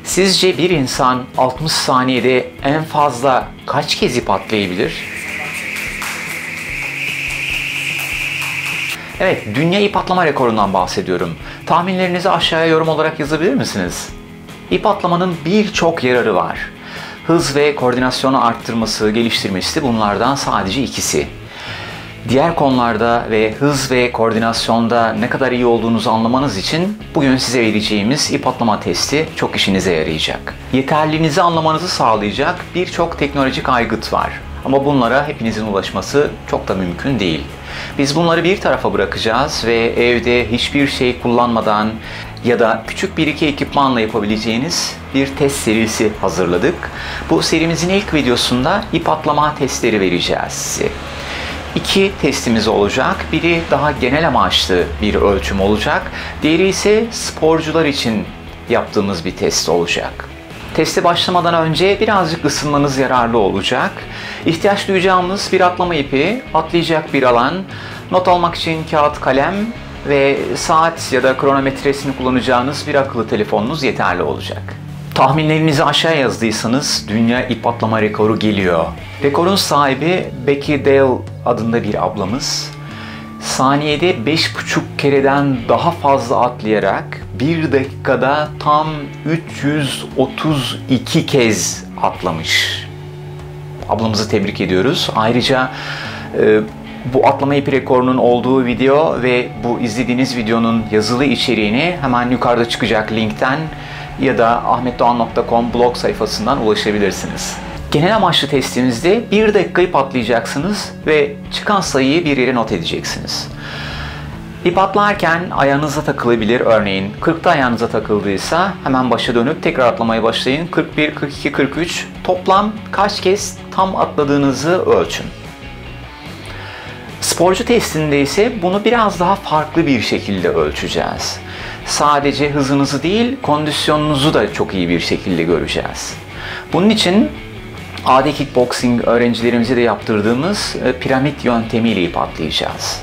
Sizce bir insan 60 saniyede en fazla kaç kez ip atlayabilir? Evet, dünya ip atlama rekorundan bahsediyorum. Tahminlerinizi aşağıya yorum olarak yazabilir misiniz? İp atlamanın birçok yararı var. Hız ve koordinasyonu arttırması, geliştirmesi bunlardan sadece ikisi. Diğer konularda ve hız ve koordinasyonda ne kadar iyi olduğunuzu anlamanız için bugün size vereceğimiz ip atlama testi çok işinize yarayacak. Yeterliliğinizi anlamanızı sağlayacak birçok teknolojik aygıt var. Ama bunlara hepinizin ulaşması çok da mümkün değil. Biz bunları bir tarafa bırakacağız ve evde hiçbir şey kullanmadan ya da küçük bir iki ekipmanla yapabileceğiniz bir test serisi hazırladık. Bu serimizin ilk videosunda ip atlama testleri vereceğiz size. İki testimiz olacak. Biri daha genel amaçlı bir ölçüm olacak. Diğeri ise sporcular için yaptığımız bir test olacak. Teste başlamadan önce birazcık ısınmanız yararlı olacak. İhtiyaç duyacağımız bir atlama ipi, atlayacak bir alan, not almak için kağıt, kalem ve saat ya da kronometresini kullanacağınız bir akıllı telefonunuz yeterli olacak. Tahminlerinizi aşağıya yazdıysanız dünya ip atlama rekoru geliyor. Rekorun sahibi Becky Dale adında bir ablamız. Saniyede 5,5 kereden daha fazla atlayarak 1 dakikada tam 332 kez atlamış. Ablamızı tebrik ediyoruz. Ayrıca bu atlama ipi rekorunun olduğu video ve bu izlediğiniz videonun yazılı içeriğini hemen yukarıda çıkacak linkten ya da ahmetdoğan.com blog sayfasından ulaşabilirsiniz. Genel amaçlı testimizde 1 dakikayı patlayacaksınız ve çıkan sayıyı bir yere not edeceksiniz. İp atlarken ayağınıza takılabilir, örneğin 40'ta ayağınıza takıldıysa hemen başa dönüp tekrar atlamaya başlayın. 41, 42, 43 toplam kaç kez tam atladığınızı ölçün. Sporcu testinde ise bunu biraz daha farklı bir şekilde ölçeceğiz. Sadece hızınızı değil, kondisyonunuzu da çok iyi bir şekilde göreceğiz. Bunun için AD Kickboxing öğrencilerimize de yaptırdığımız piramit yöntemiyle ip atlayacağız.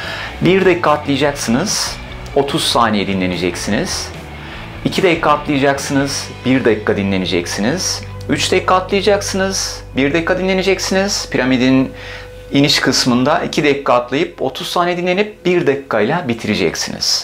1 dakika atlayacaksınız, 30 saniye dinleneceksiniz. 2 dakika atlayacaksınız, 1 dakika dinleneceksiniz. 3 dakika atlayacaksınız, 1 dakika dinleneceksiniz. Piramidin iniş kısmında 2 dakika atlayıp 30 saniye dinlenip 1 dakikayla bitireceksiniz.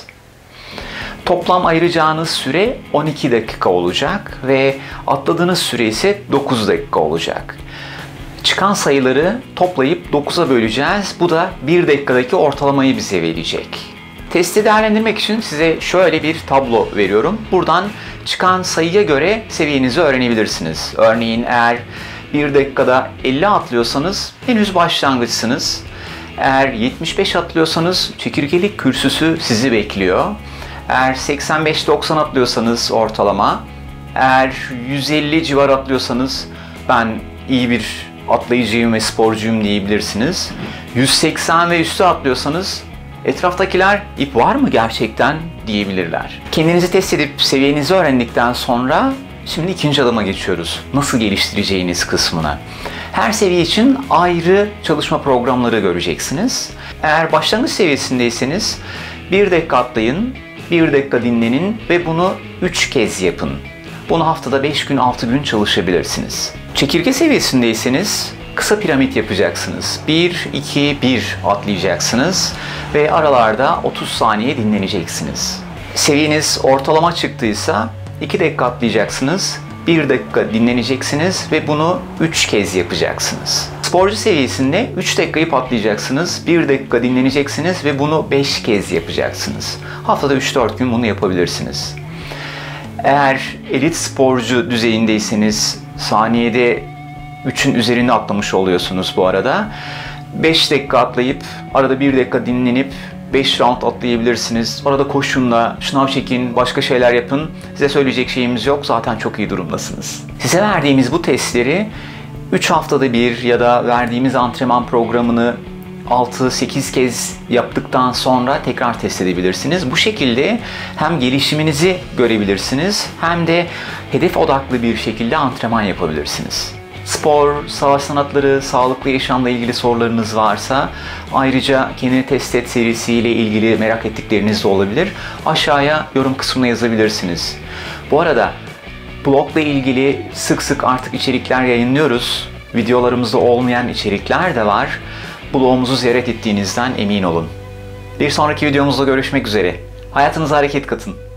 Toplam ayıracağınız süre 12 dakika olacak ve atladığınız süre ise 9 dakika olacak. Çıkan sayıları toplayıp 9'a böleceğiz. Bu da 1 dakikadaki ortalamayı bize verecek. Testi değerlendirmek için size şöyle bir tablo veriyorum. Buradan çıkan sayıya göre seviyenizi öğrenebilirsiniz. Örneğin eğer 1 dakikada 50 atlıyorsanız henüz başlangıçsınız. Eğer 75 atlıyorsanız çekirgelik kürsüsü sizi bekliyor. Eğer 85-90 atlıyorsanız ortalama, eğer 150 civar atlıyorsanız ben iyi bir atlayıcıyım ve sporcuyum diyebilirsiniz. 180 ve üstü atlıyorsanız etraftakiler ip var mı gerçekten diyebilirler. Kendinizi test edip seviyenizi öğrendikten sonra şimdi ikinci adıma geçiyoruz. Nasıl geliştireceğiniz kısmına. Her seviye için ayrı çalışma programları göreceksiniz. Eğer başlangıç seviyesindeyseniz 1 dakika atlayın, 1 dakika dinlenin ve bunu 3 kez yapın. Bunu haftada 5 gün, 6 gün çalışabilirsiniz. Çekirge seviyesindeyseniz kısa piramit yapacaksınız. 1, 2, 1 atlayacaksınız ve aralarda 30 saniye dinleneceksiniz. Seviyeniz ortalama çıktıysa 2 dakika atlayacaksınız, 1 dakika dinleneceksiniz ve bunu 3 kez yapacaksınız. Sporcu seviyesinde 3 dakikayı patlayacaksınız, 1 dakika dinleneceksiniz ve bunu 5 kez yapacaksınız. Haftada 3-4 gün bunu yapabilirsiniz. Eğer elit sporcu düzeyindeyseniz saniyede 3'ün üzerinde atlamış oluyorsunuz bu arada. 5 dakika atlayıp arada 1 dakika dinlenip 5 round atlayabilirsiniz. Arada koşunla, şınav çekin, başka şeyler yapın. Size söyleyecek şeyimiz yok. Zaten çok iyi durumdasınız. Size verdiğimiz bu testleri 3 haftada bir ya da verdiğimiz antrenman programını 6-8 kez yaptıktan sonra tekrar test edebilirsiniz. Bu şekilde hem gelişiminizi görebilirsiniz hem de hedef odaklı bir şekilde antrenman yapabilirsiniz. Spor, savaş sanatları, sağlıklı yaşamla ilgili sorularınız varsa, ayrıca kendini test et serisiyle ilgili merak ettikleriniz de olabilir. Aşağıya yorum kısmına yazabilirsiniz. Bu arada Blogla ilgili sık sık artık içerikler yayınlıyoruz. Videolarımızda olmayan içerikler de var. Blogumuzu ziyaret ettiğinizden emin olun. Bir sonraki videomuzda görüşmek üzere. Hayatınıza hareket katın.